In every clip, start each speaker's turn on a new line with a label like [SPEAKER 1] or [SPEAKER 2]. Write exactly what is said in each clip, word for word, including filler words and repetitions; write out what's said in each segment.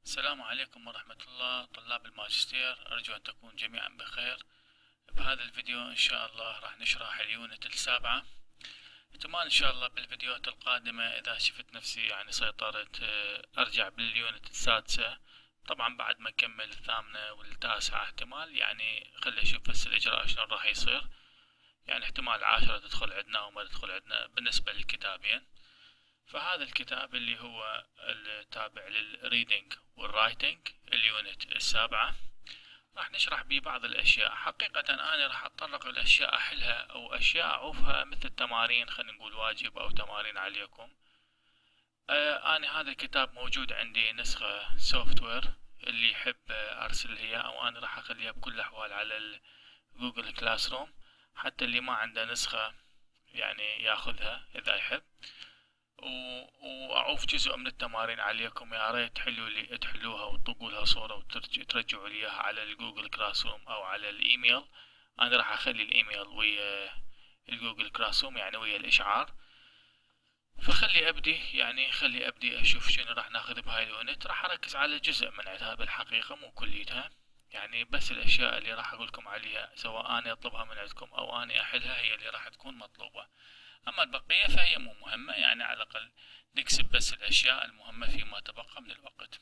[SPEAKER 1] السلام عليكم ورحمة الله طلاب الماجستير، أرجو أن تكونوا جميعا بخير. بهذا الفيديو إن شاء الله راح نشرح اليونت السابعة. احتمال إن شاء الله بالفيديوهات القادمة إذا شفت نفسي يعني سيطرت آه، أرجع باليونت السادسة. طبعا بعد ما نكمل الثامنة والتاسعة احتمال يعني خلي أشوف بس الإجراء شلون راح يصير. يعني احتمال عشرة تدخل عندنا وما تدخل عندنا بالنسبة للكتابين. فهذا الكتاب اللي هو التابع للريدنج والرايتنج اليونت السابعة راح نشرح به بعض الأشياء. حقيقة أنا راح أتطرق لأشياء أحلها أو أشياء أعوفها مثل تمارين، خلينا نقول واجب أو تمارين عليكم. آه أنا هذا الكتاب موجود عندي نسخة سوفت وير، اللي يحب أرسل هي أو أنا راح أخليها بكل الأحوال على جوجل كلاس روم، حتى اللي ما عنده نسخة يعني ياخذها إذا يحب. واعوف جزء من التمارين عليكم، يا ريت تحلوا لي تحلوها وتطقوا لها صورة وترجعوا لي اياها على الجوجل كلاس روم او على الايميل. انا راح اخلي الايميل ويا الجوجل كلاس روم يعني ويا الاشعار. فخلي ابدي يعني خلي ابدي اشوف شنو راح ناخذ بهاي اليونت. راح اركز على جزء من عندها بالحقيقة، مو كليتها، يعني بس الاشياء اللي راح اقولكم عليها سواء انا اطلبها من عندكم او انا احلها هي اللي راح تكون مطلوبة. أما البقية فهي مو مهمة، يعني على الأقل نكسب بس الأشياء المهمة فيما تبقى من الوقت.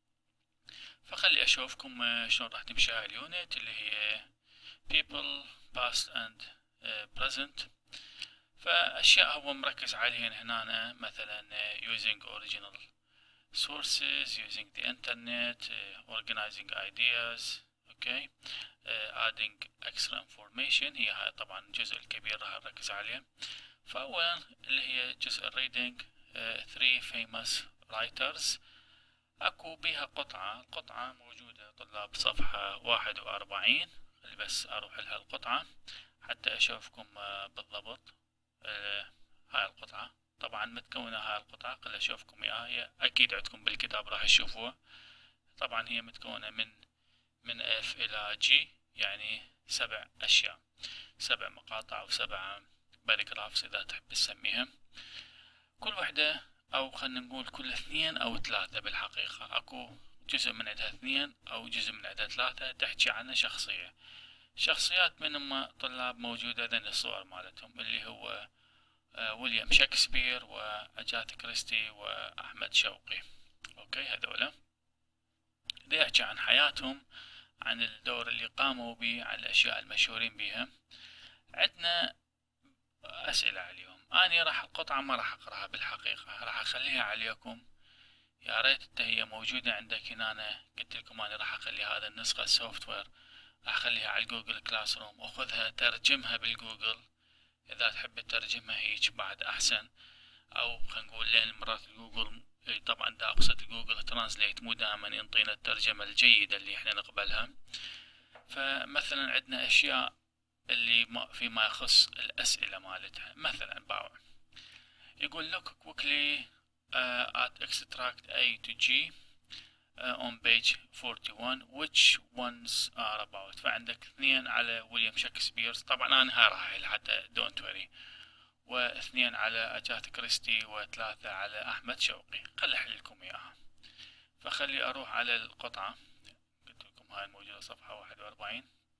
[SPEAKER 1] فخلي أشوفكم شلون راح تمشي هاي اليونت اللي هي people past and present. فأشياء هو مركز عليهن هنا مثلا using original sources, using the internet, organizing ideas, okay, adding extra information. هي هاي طبعا الجزء الكبير راح نركز عليه. فأولا اللي هي جزء الريدنج، uh, three famous writers. اكو بيها قطعة، القطعة موجودة طلاب صفحة واحد واربعين. اللي بس اروح لها القطعة حتى اشوفكم uh, بالضبط. uh, هاي القطعة طبعا متكونة، هاي القطعة خلي اشوفكم اياها، هي اكيد عندكم بالكتاب راح تشوفوها. طبعا هي متكونة من من F الى G، يعني سبع اشياء، سبع مقاطع او سبع باراجرافز اذا تحب تسميها. كل وحدة او خلينا نقول كل اثنين او ثلاثة بالحقيقة، اكو جزء من عندها اثنين او جزء من عندها ثلاثة تحكي عن شخصية. شخصيات من هم طلاب موجودة ذن الصور مالتهم اللي هو آه ويليام شكسبير واجاثا كريستي واحمد شوقي. اوكي هذولا دا يحكي عن حياتهم، عن الدور اللي قاموا به، عن الاشياء المشهورين بها. عندنا أسئلة عليهم. أنا راح القطعة ما راح أقرأها بالحقيقة، راح أخليها عليكم. يا ريت هي موجودة عندك هنا. أنا قلت لكم أنا راح أخلي هذا النسخة السوفت وير، راح أخليها على الجوجل كلاس روم، أخذها ترجمها بالجوجل إذا تحب تترجمها هيك بعد أحسن. أو خلينا نقول لأن مرات الجوجل طبعا دا أقصد الجوجل ترانسليت مو دائما ينطينا الترجمة الجيدة اللي احنا نقبلها. فمثلا عندنا أشياء اللي ما فيما يخص الأسئلة مالتها، مثلا باو يقول لك quickly uh, at extract A to G uh, on page forty-one which ones are about. فعندك اثنين على ويليام شكسبير، طبعا أنا هاي راح حتى don't worry، واثنين على أجاثا كريستي وثلاثة على أحمد شوقي. خلي أحل لكم إياها. فخلي أروح على القطعة، قلت لكم هاي الموجودة صفحة واحد واربعين.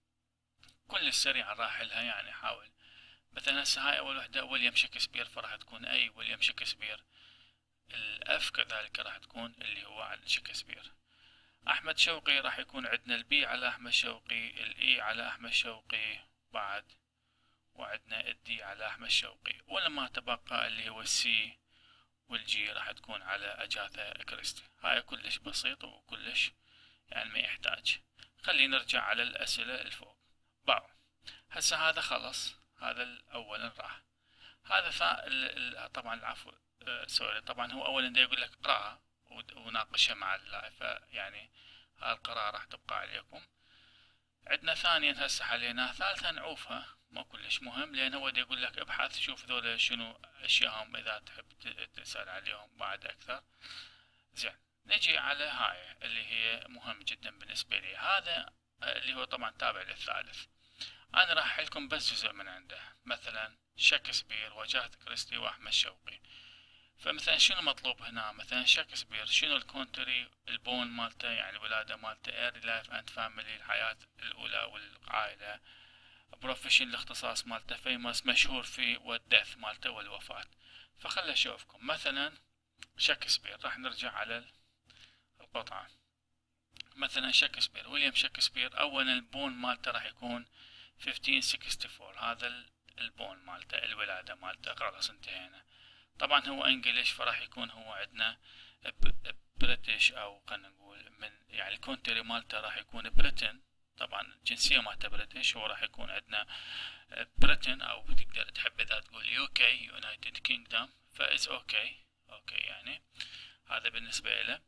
[SPEAKER 1] كل السريع راح لها، يعني حاول مثلا هسه هاي اول وحدة ويليام شكسبير فراح تكون اي ويليام شكسبير. الاف كذلك راح تكون اللي هو على شكسبير. احمد شوقي راح يكون عندنا البي على احمد شوقي، الاي على احمد شوقي بعد، وعندنا الدي على احمد شوقي، ولما تبقى اللي هو السي والجي راح تكون على اجاثا كريستي. هاي كلش بسيط وكلش يعني ما يحتاج. خلينا نرجع على الاسئلة الفوق. باو هسه هذا خلص، هذا الاول راح. هذا فا ال... طبعا العفو أه سوري، طبعا هو اولا دا يقول لك اقراها وناقشها مع اللايف، فيعني هاي القراءة راح تبقى عليكم. عندنا ثانيا هسه حليناها. ثالثا نعوفها ما كلش مهم، لان هو دا يقول لك ابحث شوف ذولا شنو اشياءهم اذا تحب تسأل عليهم بعد اكثر. زين نجي على هاي اللي هي مهم جدا بالنسبة لي، هذا اللي هو طبعا تابع للثالث. أنا راح أحلكم بس جزء من عنده، مثلا شكسبير وجاثا كريستي وأحمد شوقي. فمثلا شنو مطلوب هنا؟ مثلا شكسبير شنو الكونتري البون مالته، يعني الولادة مالته، ايرلي لايف اند فاميلي الحياة الاولى والعائلة، بروفيشن الاختصاص مالته، فيموس مشهور فيه، والدث مالته والوفاة. فخل اشوفكم مثلا شكسبير، راح نرجع على القطعة. مثلا شكسبير، ويليام شكسبير، اولا البون مالته راح يكون ألف وخمسمية وأربعة وستين، هذا البون مالته الولادة مالته، خلاص انتهينا. طبعا هو انجليش، فراح يكون هو عندنا بريتش، او خلينا نقول من يعني الكونتري مالته راح يكون بريتن، طبعا الجنسية مالته بريتش، هو راح يكون عندنا بريتن، او تقدر تحب اذا تقول يو كي يونايتد كينجدوم، فاز اوكي اوكي يعني هذا بالنسبة له.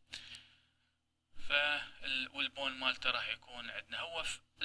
[SPEAKER 1] ف والبون مالته راح يكون عندنا هو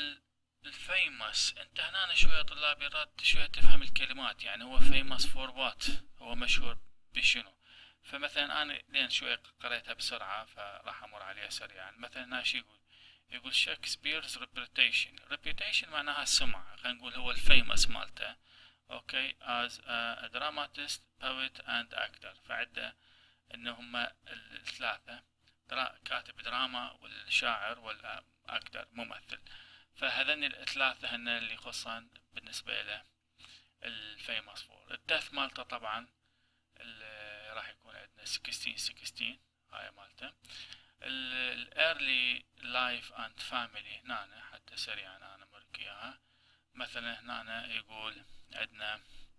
[SPEAKER 1] الفيمس. انت هنا شوية طلابي راد شوية تفهم الكلمات، يعني هو فيمس فور وات، هو مشهور بشنو. فمثلا انا لين شوية قريتها بسرعة فراح امر عليها سريعا. مثلا هنا شو يقول؟ يقول شكسبيرز ريبيوتيشن. ريبيوتيشن معناها السمعة، خلينا نقول هو الفيمس مالته اوكي as a dramatist poet and actor. فعده انه هم الثلاثة، كاتب دراما والشاعر والاكتر ممثل، فهذين الثلاثة هن اللي يخصن بالنسبة له الفيموس فور. الدث مالته طبعا راح يكون عندنا ستاشر ستاشر، هاي مالته. الايرلي لايف اند فاميلي هنا حتى سريعا انا مرك اياها. مثلا هنا يقول عندنا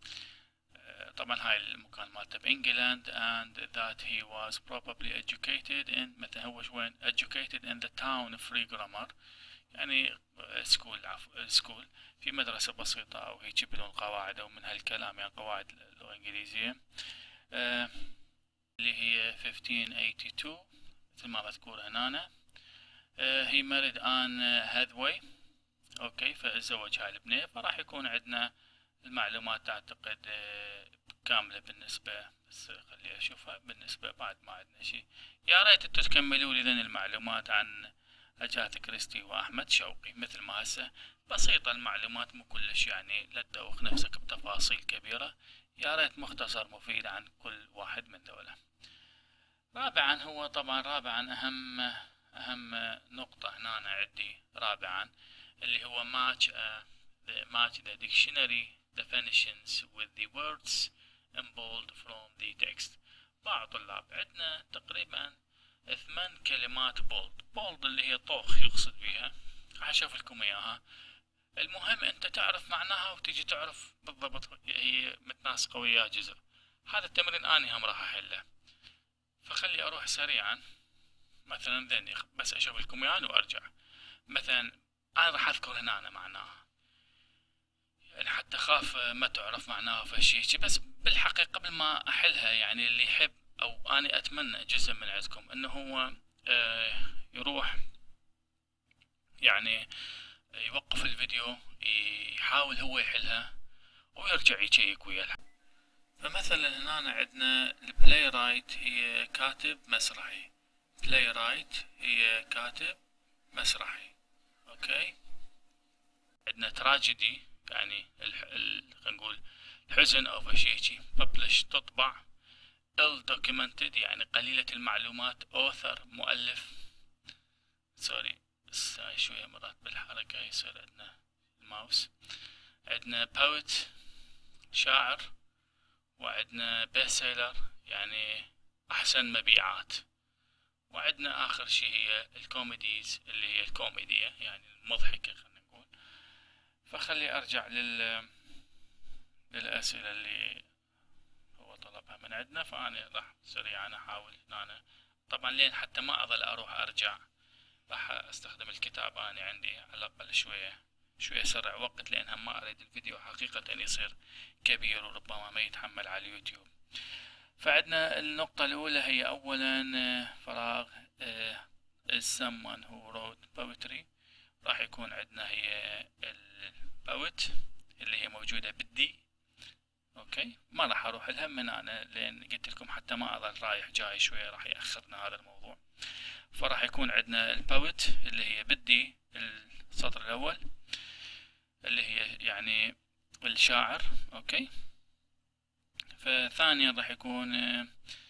[SPEAKER 1] طبعا هاي المكان مالته بانجلاند and that he was probably educated in، مثلا هو وين educated in the town of free grammar، يعني سكول عفوا سكول في مدرسة بسيطة او هيك بدون قواعد او من هالكلام، يعني قواعد اللغة الانجليزية آه اللي هي ألف وخمسمية وثمانية وثمانين مثل ما مذكور هنا. آه he married Anne Hathaway اوكي، فازدوج هاي البنية. فراح يكون عندنا المعلومات اعتقد كاملة بالنسبة، بس خلي اشوفها بالنسبة بعد ما عندنا شيء. يا ريت انتو تكملوا لي ذن المعلومات عن أجاثا كريستي واحمد شوقي. مثل ما هسه بسيطة المعلومات، مو كلش يعني لا تدوخ نفسك بتفاصيل كبيرة، يا ريت مختصر مفيد عن كل واحد من دولة. رابعا هو طبعا رابعا اهم اهم نقطة هنا أنا عندي رابعا اللي هو match uh, the match the dictionary definitions with the words in bold from the text. بعض طلاب عندنا تقريبا ثمان كلمات bold. bold اللي هي طوخ يقصد بيها، راح اشوف لكم اياها. المهم انت تعرف معناها وتجي تعرف بالضبط هي متناسقة ويا جزء. هذا التمرين اني هم راح احله، فخلي اروح سريعا مثلا ذني بس اشوف لكم اياه وارجع. مثلا انا راح اذكر هنا أنا معناها، يعني حتى خاف ما تعرف معناها فشي، بس بالحقيقة قبل ما احلها يعني اللي يحب او اني اتمنى جزء من عندكم انه هو آه يروح يعني يوقف الفيديو يحاول هو يحلها ويرجع يشيك ويا. فمثلا هنا عندنا البلاي رايت هي كاتب مسرحي، بلاي رايت هي كاتب مسرحي اوكي. عندنا تراجيدي يعني خلينا نقول الحزن او فشي، publish تطبع، ill documented يعني قليلة المعلومات، author مؤلف، سوري هاي شوية مرات بالحركة يصير عندنا الماوس. عندنا poet شاعر، وعندنا بيست يعني احسن مبيعات، وعندنا اخر شي هي الكوميديز اللي هي الكوميديا يعني المضحكة خلينا نقول. فخلي ارجع لل للاسئلة اللي هو طلبها من عندنا. فانا راح سريعا احاول انا طبعا لين حتى ما اظل اروح ارجع راح استخدم الكتاب اني عندي على الاقل شوية شوية اسرع وقت، لان هم ما اريد الفيديو حقيقة يصير كبير وربما ما يتحمل على اليوتيوب. فعندنا النقطة الاولى هي اولا فراغ is someone who wrote poetry، راح يكون عندنا هي البوت اللي هي موجودة بالدي اوكي. ما راح اروح لها من انا لان قلت لكم حتى ما اظل رايح جاي شوية راح يأخرنا هذا الموضوع. فراح يكون عندنا البوت اللي هي بدي السطر الاول اللي هي يعني الشاعر اوكي. فثانيا راح يكون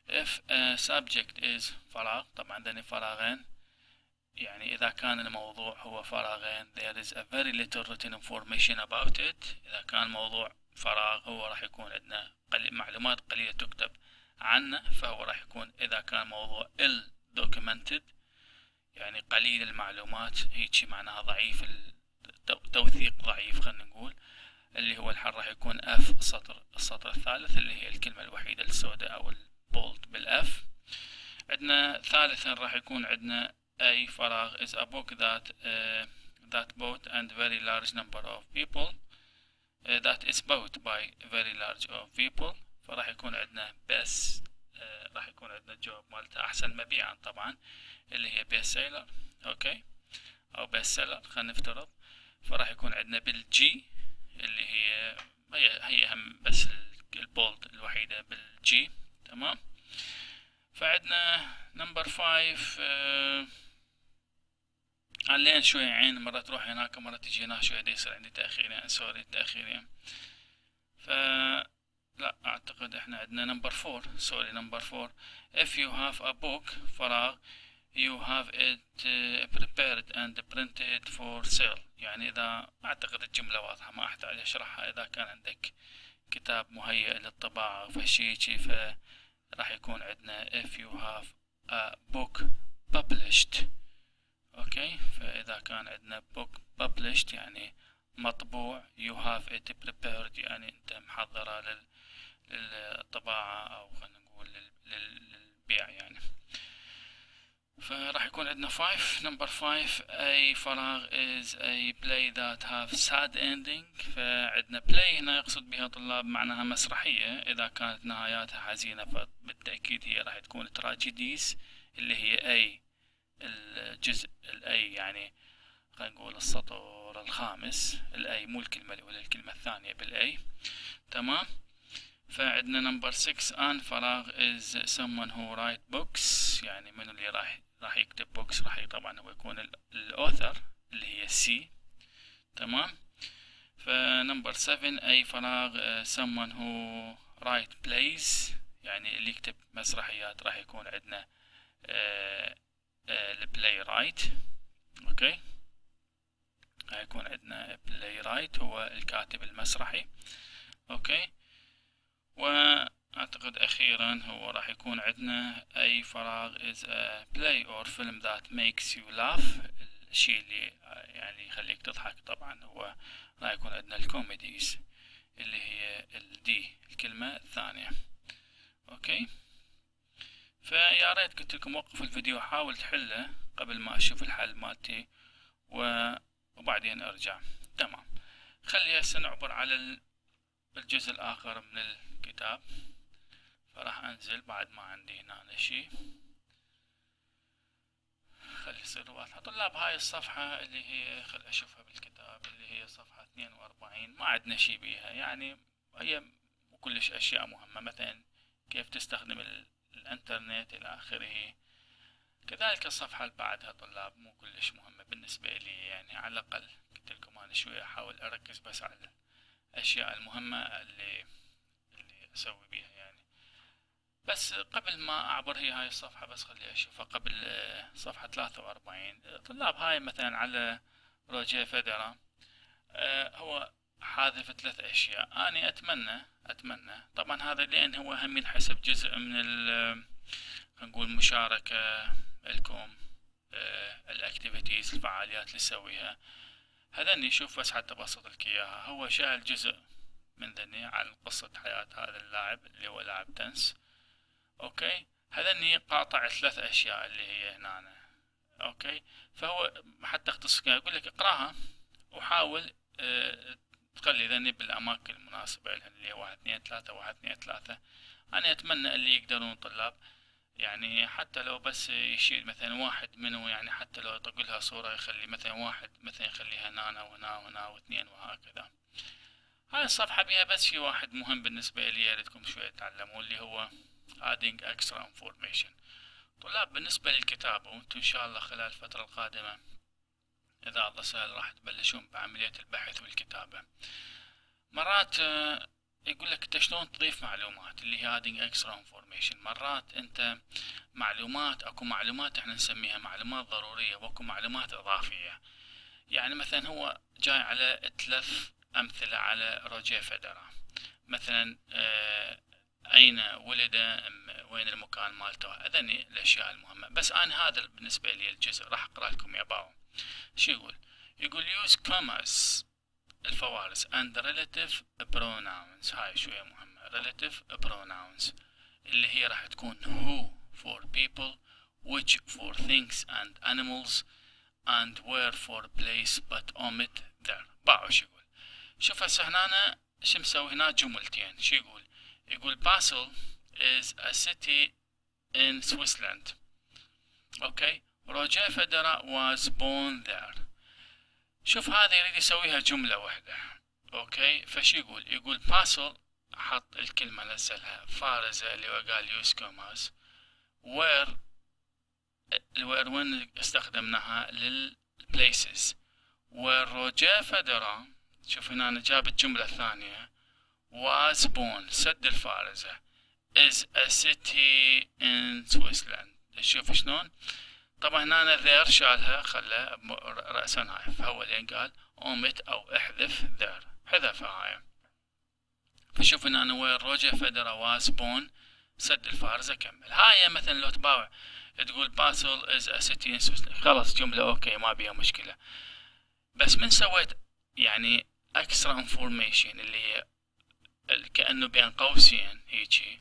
[SPEAKER 1] if a subject is فراغ، طبعا عندنا فراغين، يعني إذا كان الموضوع هو فراغين there is a very little written information about it. إذا كان موضوع فراغ هو راح يكون عندنا قليل معلومات قليلة تكتب عنه، فهو راح يكون إذا كان موضوع ill documented يعني قليل المعلومات، هيك معناها ضعيف التوثيق، ضعيف خلينا نقول، اللي هو الحل راح يكون F السطر السطر الثالث اللي هي الكلمة الوحيدة السوداء أو البولد بالأف. عندنا ثالثا راح يكون عندنا أي فراغ is a book that uh, that bought and very large number of people uh, that is bought by very large of people. فراح يكون عندنا بس uh, راح يكون عندنا الجواب مالته أحسن مبيعا طبعا اللي هي بيست سيلر، أوكي، أو بيست سيلر خلينا نفترض. فراح يكون عندنا بالجي اللي هي هي هي هم بس البولد الوحيدة بالجي، تمام. فعندنا نمبر فايف آه علين شوية عين، مرة تروح هناك مرة تجي هنا شوية، دي يصير عندي تأخير يعني سوري التأخير يعني. ف لا أعتقد إحنا عندنا نمبر فور سوري نمبر فور if you have a book فراغ you have it uh, prepared and printed for sale. يعني إذا أعتقد الجملة واضحة ما أحتاج أشرحها. إذا كان عندك كتاب مهيئ للطباعة فشيء فراح يكون عندنا if you have a book published، أوكي. فإذا كان عندنا book published يعني مطبوع you have it prepared يعني أنت محضرة لل... للطباعة أو خلينا نقول لل... للبيع يعني. فراح يكون عندنا five number five أي فراغ is a play that have sad ending. فعندنا play هنا يقصد بها طلاب معناها مسرحية، إذا كانت نهاياتها حزينة فبالتأكيد هي راح تكون tragedies اللي هي أي الجزء الأي يعني خلينا نقول السطر الخامس، الأي مو الكلمة الأولى الكلمة الثانية بالأي، تمام. فعندنا number six an فراغ is someone who write books يعني من اللي راح راح يكتب books راح طبعا هو يكون الauthor اللي هي C، تمام. فنمبر seven أي فراغ uh, someone who write plays يعني اللي يكتب مسرحيات راح يكون عندنا uh, uh, البلاي رايت، اوكي. راح يكون عندنا بلاي رايت هو الكاتب المسرحي، اوكي. وأعتقد أخيرا هو راح يكون عندنا أي فراغ is a play or film that makes you laugh، الشيء اللي يعني يخليك تضحك طبعا هو راح يكون عندنا الكوميديز اللي هي الدي الكلمة الثانية، أوكي. فيا ريت قلت لكم وقفوا الفيديو حاول تحله قبل ما أشوف الحل مالتي وبعدين أرجع، تمام. خلي هسه نعبر على الجزء الآخر من الكتاب. فراح أنزل بعد ما عندي هنا شيء، خلي يصير واضحة طلاب. هاي الصفحة اللي هي خل أشوفها بالكتاب اللي هي صفحة اثنين وأربعين ما عندنا شيء بيها، يعني هي مو كلش أشياء مهمة، مثلا كيف تستخدم الانترنت إلى آخره. كذلك الصفحة اللي بعدها طلاب مو كلش مهمة بالنسبة لي، يعني على الأقل قلت لكم أنا شوية أحاول أركز بس على الأشياء المهمة اللي اللي أسوي بيها يعني. بس قبل ما أعبر هي هاي الصفحة بس خلي أشوفها قبل صفحة ثلاثة وأربعين طلاب. هاي مثلا على روجيه فيدرا هو حاذف ثلاث أشياء. أنا أتمنى أتمنى طبعا هذا لأن هو هم ينحسب جزء من ال نقول مشاركة لكم الأكتيفيتيز الفعاليات اللي سويها. هذني شوف بس حتى بسط لك إياها. هو شايل جزء من ذني عن قصة حياة هذا اللاعب اللي هو لاعب تنس، أوكي. هذني قاطع ثلاث أشياء اللي هي هنا، أوكي. فهو حتى اختصر يقول لك اقراها وحاول اه تخلي ذني بالأماكن المناسبة لها اللي هي واحد اثنين ثلاثة واحد اثنين ثلاثة. أنا أتمنى اللي يقدرون طلاب يعني حتى لو بس يشيل مثلا واحد منه، يعني حتى لو يطق لها صورة يخلي مثلا واحد مثلا يخليها هنا وهنا وهنا واثنين وهكذا. هاي الصفحة بيها بس في واحد مهم بالنسبة لي ياريتكم شوية تعلموا اللي هو adding extra information. طلاب بالنسبة للكتابة وانتم ان شاء الله خلال الفترة القادمة اذا الله سهل راح تبلشون بعملية البحث والكتابة. مرات يقول لك انت شلون تضيف معلومات اللي هي adding extra information. مرات انت معلومات، اكو معلومات احنا نسميها معلومات ضرورية واكو معلومات اضافية. يعني مثلا هو جاي على ثلاث امثلة على روجيه فيدرر. مثلا آه اين ولد، وين المكان مالته، هذني الاشياء المهمة. بس انا هذا بالنسبة لي الجزء راح اقرا لكم يا باو. شو يقول؟ يقول use commas الفوارس and relative pronouns. هاي شوية مهمة. relative pronouns اللي هي راح تكون who for people, which for things and animals, and where for place but omit there. باعوا شو يقول؟ شوف هسه هنا أنا شو مسوي هنا جملتين. شو يقول؟ يقول Basel is a city in Switzerland. اوكي. روجيه فيدرر was born there. شوف هذا يريد يسويها جملة واحدة. اوكي. فشي يقول؟ يقول باسل، حط الكلمة نزلها فارزة اللي هو قال يوز كوماس. وير وير وين استخدمناها؟ للبليسز. وير روجيه فيدرر، شوف هنا أنا جاب الجملة الثانية was born سد الفارزة is a city in Switzerland. شوف شلون؟ طبعا هنا أنا ذير شالها خلى رأسا هاي، فهو اللي قال omit أو احذف ذير، حذفها هاي. فشوف هنا أنا وين روجيه فيدرر was born سد الفارزة كمل. هاي مثلا لو تباوع تقول باسل is a city in Switzerland، خلاص جملة اوكي ما بيها مشكلة. بس من سويت يعني extra information اللي هي كأنه بين قوسين هيجي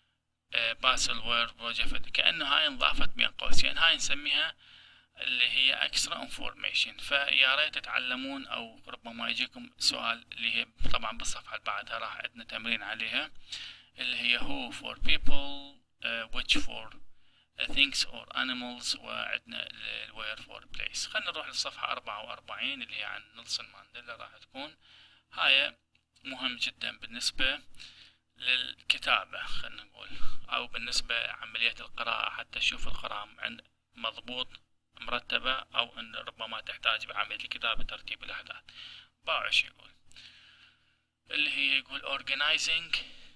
[SPEAKER 1] باسل وير روجيه فيدرر، كأنه هاي انضافت بين قوسين، هاي نسميها اللي هي extra information. فيا ريت تتعلمون، او ربما يجيكم سؤال اللي هي طبعا بالصفحة اللي بعدها راح عندنا تمرين عليها اللي هي who for people, uh, which for things or animals، وعندنا where for place. خلينا نروح للصفحة أربعة وأربعين اللي هي عن نيلسون مانديلا. راح تكون هاي مهم جدا بالنسبة للكتابة خلينا نقول، او بالنسبة عملية القراءة، حتى تشوف القراءة عند مضبوط مرتبة، او ان ربما تحتاج بعملية الكتابة ترتيب الاحداث. باعش يقول اللي هي يقول organizing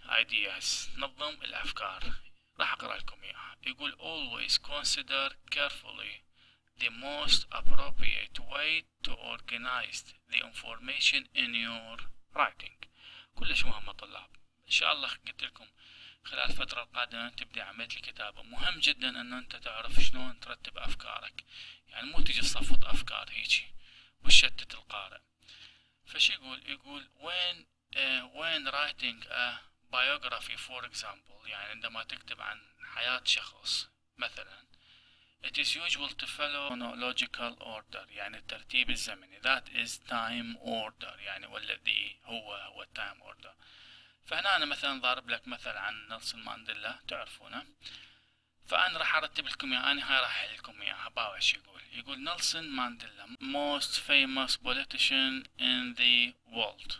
[SPEAKER 1] ideas نظم الافكار. راح اقرأ لكم اياها. يقول always consider carefully the most appropriate way to organize the information in your writing. كلش مهمة طلاب. ان شاء الله قلت لكم خلال الفترة القادمة تبدأ عملية الكتابة. مهم جدا ان انت تعرف شلون ترتب افكارك، يعني مو تجي تصفط افكار هيجي وتشتت القارئ. فش يقول؟ يقول when uh, when writing a biography for example، يعني عندما تكتب عن حياة شخص مثلا، it is usual to follow chronological order، يعني الترتيب الزمني، that is time order، يعني والذي هو هو time order. فهنا أنا مثلا ضارب لك مثل عن نيلسون مانديلا تعرفونه، فأنا راح أرتب لكم إياها. أنا هاي راح أحل لكم إياها. باوش يقول؟ يقول نيلسون مانديلا most famous politician in the world.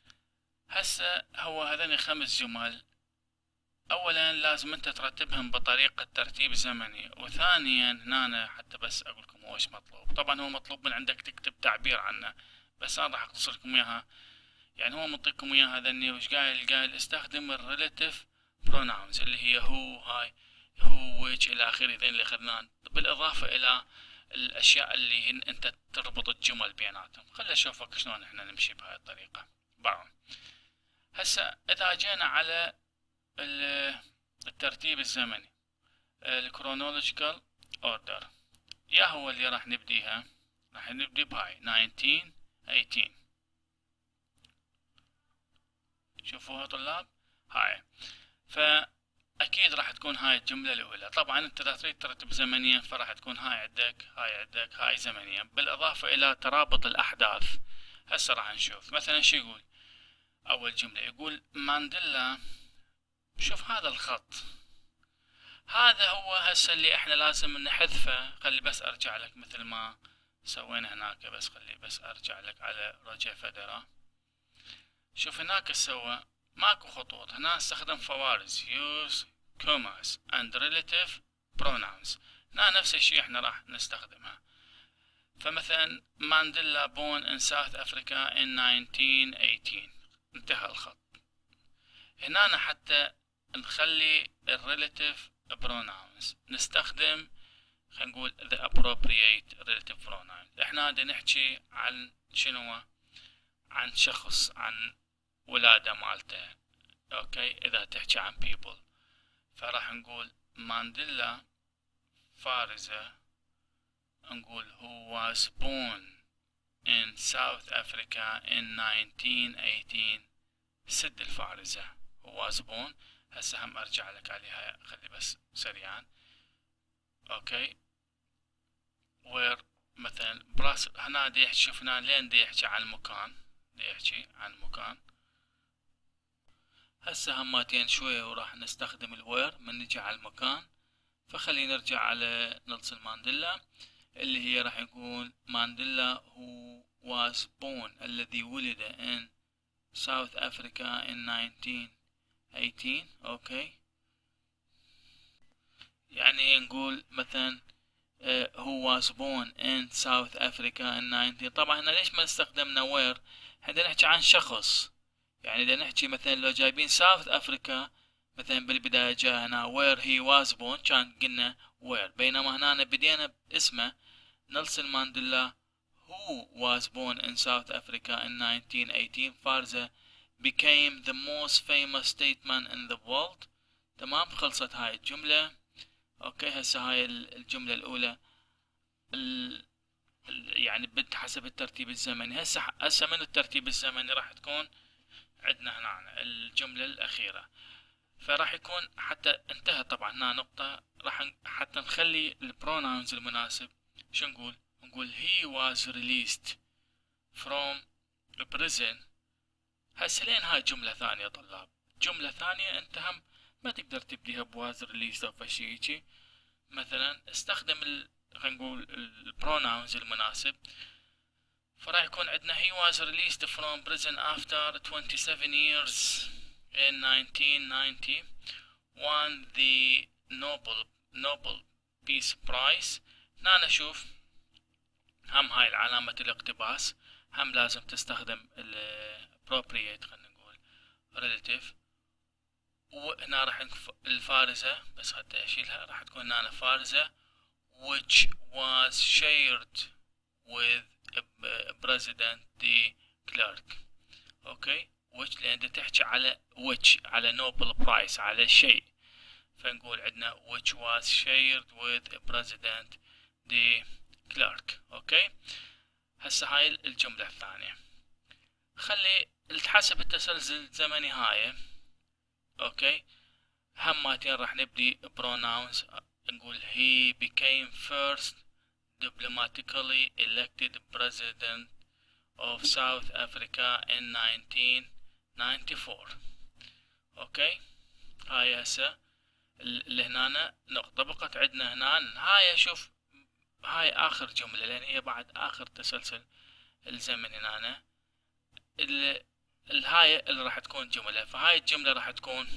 [SPEAKER 1] هسه هو هذين خمس جمل، أولا لازم أنت ترتبهم بطريقة ترتيب زمني، وثانيا هنا حتى بس أقول لكم هو إيش مطلوب. طبعا هو مطلوب من عندك تكتب تعبير عنه، بس أنا راح أختصر لكم إياها. يعني هو منطيكم إياها ذني وش قايل؟ قايل استخدم الريلاتيف بروناونز اللي هي هو، هاي، هو، ويتش إلى آخره، ذين اللي أخذناهن، بالإضافة إلى الأشياء اللي هن أنت تربط الجمل بيناتهم. خلي أشوفك شلون إحنا نمشي بهاي الطريقة. بعد هسه إذا جينا على الترتيب الزمني الكرونولوجيكال اوردر، يا هو اللي راح نبديها، راح نبدي بهاي nineteen eighteen. شوفوها طلاب هاي. فأكيد راح تكون هاي الجملة الأولى. طبعا أنت إذا تريد ترتب زمنيا فراح تكون هاي عندك، هاي عندك، هاي زمنيا، بالإضافة إلى ترابط الأحداث. هسه راح نشوف مثلا شو يقول. أول جملة يقول مانديلا، شوف هذا الخط، هذا هو هسه اللي احنا لازم نحذفه. خلي بس ارجع لك مثل ما سوينا هناك، بس خلي بس ارجع لك على روجيه فيدرر. شوف هناك سوى ماكو خطوط، هنا استخدم فوارز use commas and relative pronouns. هنا نفس الشيء احنا راح نستخدمها. فمثلا مانديلا born in South Africa in nineteen eighteen، انتهى الخط. هنا حتى نخلي الريلاتيف pronouns نستخدم، خلينا نقول the appropriate relative pronouns. احنا بدنا نحكي عن شنو؟ عن شخص، عن ولادة مالته. اوكي، اذا تحكي عن people فراح نقول مانديلا فارزة، نقول who was born in South Africa in nineteen eighteen. سد الفارزة who was born. هسه هم ارجع لك عليها، خلي بس سريعا. اوكي، where مثلا براس هنا دي يحكي، شوف هنا لين دي يحكي عن المكان، دي يحكي عن المكان. هسه هماتين شوية وراح نستخدم الوير من نجي على المكان. فخلينا نرجع على نيلسون مانديلا اللي هي راح يكون مانديلا who was born، الذي ولد in South Africa in nineteen eighteen. اوكي، يعني نقول مثلا uh, who was born in South Africa in nineteen. طبعا هنا ليش ما استخدمنا where؟ احنا نحكي عن شخص، يعني اذا نحكي مثلا لو جايبين South Africa مثلا بالبداية جاء هنا where he was born كان قلنا where، بينما هنا بدينا باسمه نيلسون مانديلا who was born in South Africa in nineteen eighteen. فارزة became the most famous statesman in the world. تمام، خلصت هاي الجملة. اوكي، هسه هاي الجملة الاولى ال... يعني بد حسب الترتيب الزمني. هسه هسه من الترتيب الزمني راح تكون عندنا هنا الجملة الاخيرة، فراح يكون حتى انتهى. طبعا هنا نقطة راح حتى نخلي البروناونز المناسب. شو نقول؟ نقول he was released from prison. هسه لين هاي جملة ثانية طلاب، جملة ثانية انت هم ما تقدر تبديها بواز ريليست او فشي هيجي. مثلا استخدم ال... خلينا نقول البروناونز المناسب. فراح يكون عندنا he was released from prison after twenty-seven years in nineteen ninety, won the Nobel Nobel Peace Prize. هنا نشوف هم هاي العلامة الاقتباس هم لازم تستخدم ال appropriate، خلينا نقول relative. وهنا راح الفارزة بس حتى اشيلها، راح تكون هنا فارزة which was shared with President de Klerk. اوكي، which لان تحكي على which على Nobel Prize على شيء، فنقول عندنا which was shared with President de Klerk. اوكي، هسه هاي الجملة الثانية. خلي حسب التسلسل الزمني هاي. اوكي، هماتين راح نبدي pronouns. نقول he became first diplomatically elected president of South Africa in nineteen ninety-four. اوكي، هاي هسه اللي هنا نقطة بقت عندنا هنا. هاي شوف هاي اخر جملة لان هي بعد اخر تسلسل الزمن هنا. الهاي اللي راح تكون جملة، فهاي الجملة راح تكون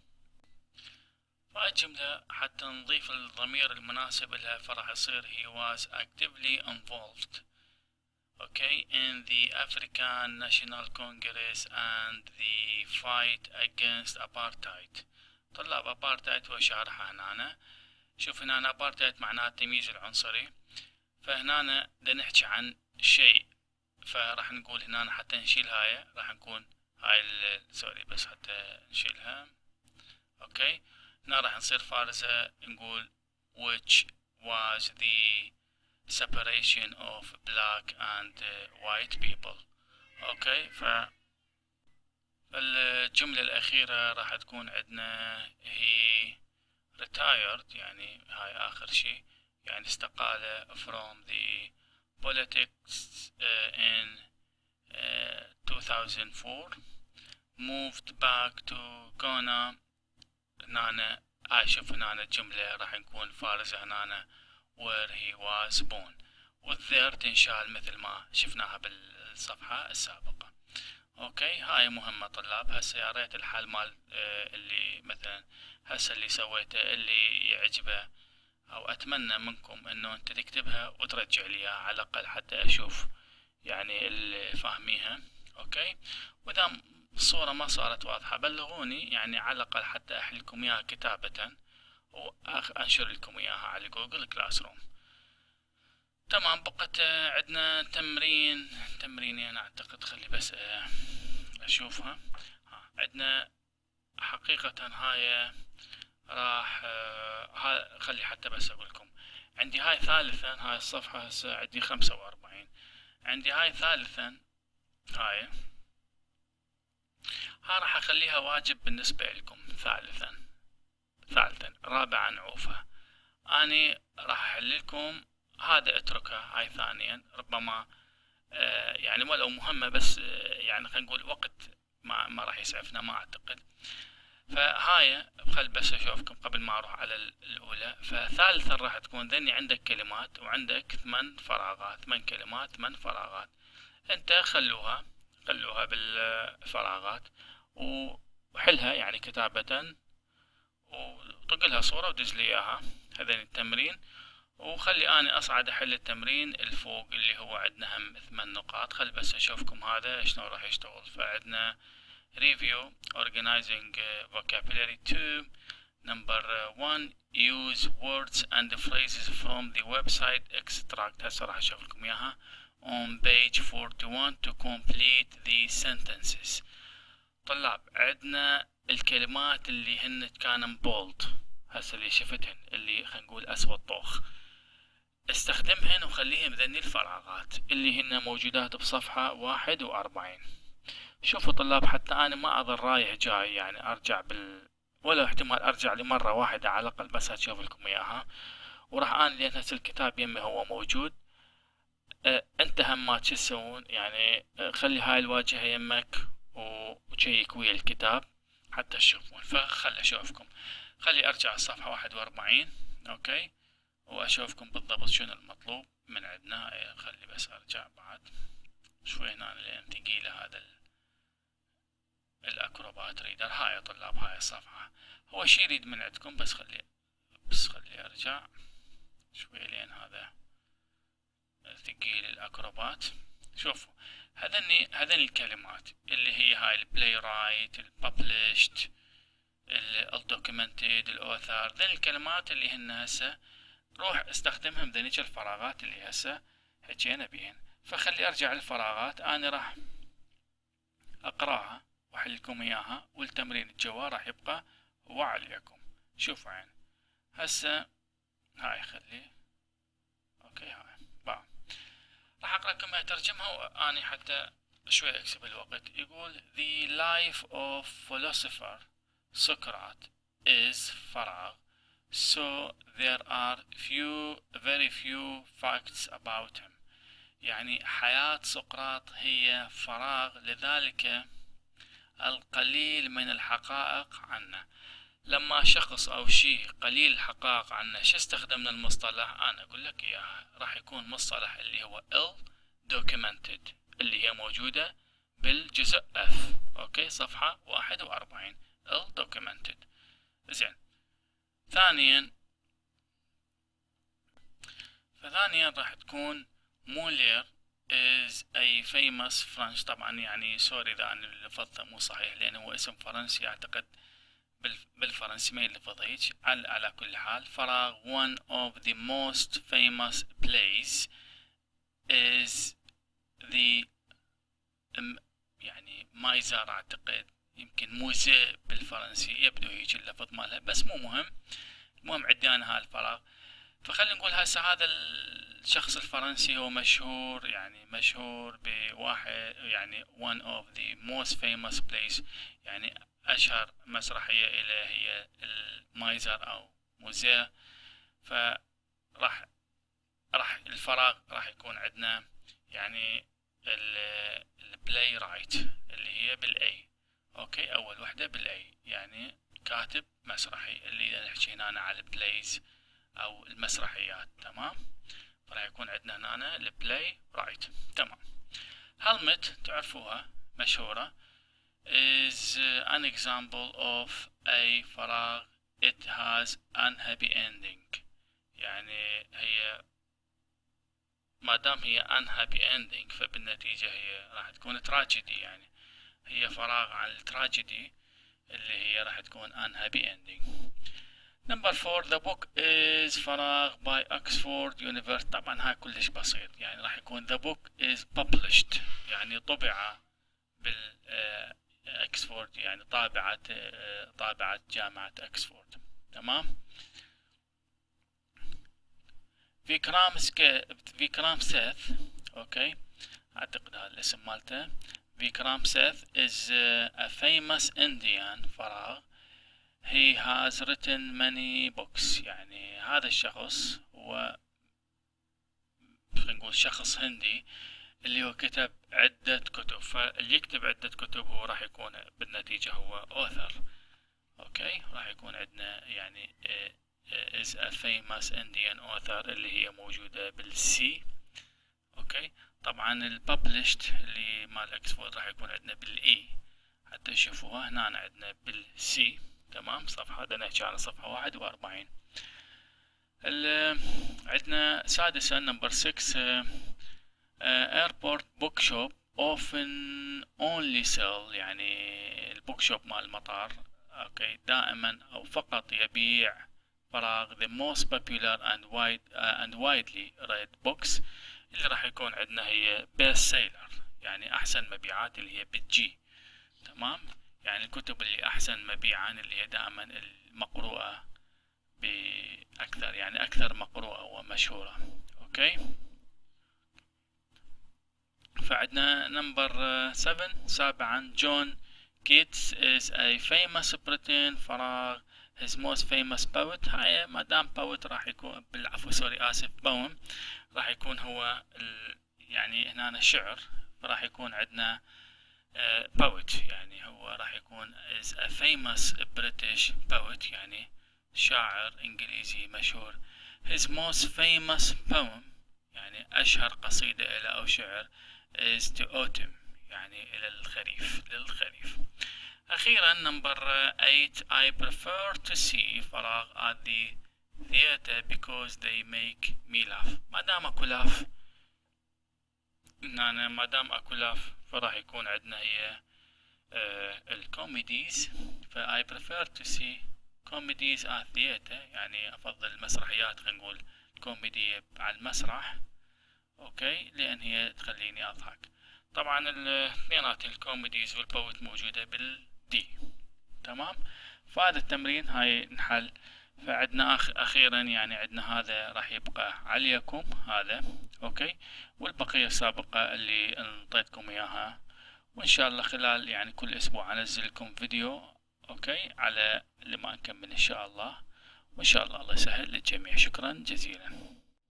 [SPEAKER 1] فهاي الجملة حتى نضيف الضمير المناسب لها فراح يصير he was actively involved okay in the African National Congress and the fight against apartheid. طلاب apartheid وشارحها هنا. شوف هنا apartheid معناها التمييز العنصري، فهنا بدنا نحكي عن شيء، فراح نقول هنا حتى نشيل هاي راح نكون هاي سوري بس حتى نشيلها. اوكي، هنا راح نصير فارزة نقول which was the separation of black and white people. اوكي، ف الجملة الأخيرة راح تكون عندنا he retired، يعني هاي آخر شيء، يعني استقال from the politics uh, in uh, two thousand four, moved back to Ghana. هنا هاي شوف هنا الجملة راح نكون فارزة هنا where he was born، والذير تنشال مثل ما شفناها بالصفحة السابقة. اوكي، هاي مهمة طلاب. هسه يا ريت الحل مال آه اللي مثلا هسه اللي سويته اللي يعجبه، او اتمنى منكم انه انت تكتبها وترجع لي اياها على الاقل حتى اشوف يعني اللي فاهميها. اوكي، واذا الصورة ما صارت واضحة بلغوني، يعني على الأقل حتى أحل لكم إياها كتابة وأنشر لكم إياها على جوجل كلاس روم. تمام، بقت عندنا تمرين تمرينين أعتقد، خلي بس أشوفها. عندنا حقيقة هاي راح ها خلي حتى بس أقول لكم، عندي هاي ثالثا، هاي الصفحة هسه عندي خمسة وأربعين، عندي هاي ثالثا، هاي ها راح أخليها واجب بالنسبة لكم. ثالثا ثالثا رابعا عوفة، أني راح أحل لكم هذا اتركها. هاي ثانيا ربما آه يعني ولو مهمة، بس آه يعني خلينا نقول وقت ما ما راح يسعفنا ما أعتقد. فهاي خل بس أشوفكم قبل ما أروح على الأولى. فثالثا راح تكون ذني عندك كلمات وعندك ثمان فراغات، ثمان كلمات ثمان فراغات. أنت خلوها خلوها بالفراغات وحلها يعني كتابة، وطق لها صورة ودز لي إياها هذين التمرين. وخلي أنا أصعد أحل التمرين الفوق اللي هو عندنا هم ثمان نقاط. خل بس أشوفكم هذا شلون راح يشتغل. فعندنا review organizing vocabulary two. number one use words and phrases from the website extract. هسه راح أشوف لكم إياها on page forty-one to complete the sentences. طلاب عندنا الكلمات اللي هن كانن bold، هسه اللي شفتهن اللي خلينا نقول أسود طوخ، استخدمهن وخليهم ذني الفراغات اللي هن موجودات بصفحة واحد وأربعين. شوفوا طلاب، حتى أنا ما أظل رايح جاي يعني أرجع بال ولا احتمال أرجع لمرة واحدة على الأقل بس أشوف لكم إياها. وراح أنا لأن هسه الكتاب يمي هو موجود. أه أنت هم ما تسوون يعني أه خلي هاي الواجهة يمك وشيك ويا الكتاب حتى تشوفون. فخل أشوفكم، خلي أرجع الصفحة واحد وأربعين أوكي، وأشوفكم بالضبط شنو المطلوب من عندنا. خلي بس أرجع بعد شوي هنا لأن ثقيلة هذا الأكروبات ريدر. هاي يا طلاب هاي الصفحة، هو شي يريد من عندكم، بس خلي بس خلي أرجع شوي لين هذا ثقيل الأكروبات. شوفوا هذني هذني الكلمات اللي هي هاي البلاي رايت، الببلشت، الدوكيومنتد، الأوثر، ذي الكلمات اللي هن هسه روح استخدمهم ذنيك الفراغات اللي هسه حكينا بيهن. فخلي أرجع للفراغات، أنا راح أقراها وأحل لكم إياها، والتمرين الجوا راح يبقى هو عليكم. شوفوا عين هسه هاي خلي أوكي هاي با. راح أقرأ لكم أترجمها وأني حتى شوي أكسب الوقت. يقول The life of philosopher Socrates is فراغ, so there are few very few facts about him. يعني حياة سقراط هي فراغ، لذلك القليل من الحقائق عنه. لما شخص أو شيء قليل الحقائق عنه، شو استخدمنا المصطلح؟ أنا أقول لك إياها، راح يكون مصطلح اللي هو ill documented اللي هي موجودة بالجزء F أوكي صفحة واحد وأربعين ill documented. زين، ثانيا فثانيا راح تكون مولير is a famous French. طبعا يعني سوري إذا أنا لفظته مو صحيح لأنه هو اسم فرنسي أعتقد بالفرنسي ما يلفظ هيك. على, على كل حال فراغ one of the most famous plays is the يعني مايزر أعتقد، يمكن موزة بالفرنسي يبدو هيك اللفظ مالها، بس مو مهم. المهم عندي أنا هالفراغ. فخلينا نقول هسه هذا الشخص الفرنسي هو مشهور، يعني مشهور بواحد يعني one of the most famous plays، يعني أشهر مسرحية إليه هي المايزر أو موزيه. فراح راح الفراغ راح يكون عندنا يعني البلاي رايت اللي هي بالاي اوكي، اول وحده بالاي يعني كاتب مسرحي، اللي اذا نحكي هنا على البلايز او المسرحيات. تمام، فراح يكون عندنا هنا البلاي رايت. تمام. هلمت تعرفوها مشهوره is an example of a فراغ it has unhappy ending، يعني هي ما دام هي unhappy ending فبالنتيجة هي راح تكون tragedy يعني هي فراغ عن التراجيدي اللي هي راح تكون unhappy ending. نمبر فور the book is فراغ by Oxford University. طبعا هاي كلش بسيط، يعني راح يكون the book is published يعني طبع بال اكسفورد، يعني طابعة طابعة جامعة اكسفورد. تمام. فيكرام سك... فيكرام سيث، اوكي اعتقد هذا الاسم مالته. فيكرام سيث is a famous Indian فراغ he has written many books. يعني هذا الشخص هو خلينا نقول شخص هندي اللي هو كتب عدة كتب، فاللي يكتب عدة كتب هو راح يكون بالنتيجة هو author. اوكي راح يكون عندنا يعني is a famous Indian author اللي هي موجودة بالسي. اوكي طبعا الببلشت اللي مال اكسفورد راح يكون عندنا بالاي حتى تشوفوها هنا عندنا بالسي. تمام. صفحة هذا نحكي على صفحة واحد واربعين. عندنا سادسا نمبر ستة airport bookshop often only sell يعني البوك شوب مال المطار اوكي دائما او فقط يبيع فراغ the most popular and wide uh, and widely read books اللي راح يكون عندنا هي best seller يعني احسن مبيعات اللي هي بالجي. تمام. يعني الكتب اللي احسن مبيعا اللي هي دائما المقروءة باكثر يعني اكثر مقروءة ومشهورة. اوكي فعندنا نمبر سبعة سابعا جون كيتس is a famous Britain فراغ his most famous poet. هاي ما دام poet راح يكون بالعفو سوري اسف poem راح يكون هو ال يعني هنا الشعر، فراح يكون عندنا uh, poet يعني هو راح يكون is a famous British poet يعني شاعر انجليزي مشهور. his most famous poem يعني اشهر قصيدة له او شعر is to autumn يعني إلى الخريف للخريف. أخيرا نمبر ثمانية I prefer to see فراغ at the theater because they make me laugh. ما دام أكو لاف أنا ما دام أكو لاف فراح يكون عندنا هي آه الكوميديز. ف I prefer to see comedies at theater يعني أفضل المسرحيات خلينا نقول الكوميدية على المسرح. اوكي لان هي تخليني اضحك. طبعا الاثنينات الكوميديز والبوت موجودة بالدي. تمام. فهذا التمرين هاي نحل. فعندنا أخ اخيرا يعني عندنا هذا راح يبقى عليكم هذا اوكي، والبقية السابقة اللي انطيتكم اياها، وان شاء الله خلال يعني كل اسبوع انزل لكم فيديو اوكي على لما نكمل ان شاء الله، وان شاء الله الله يسهل للجميع. شكرا جزيلا.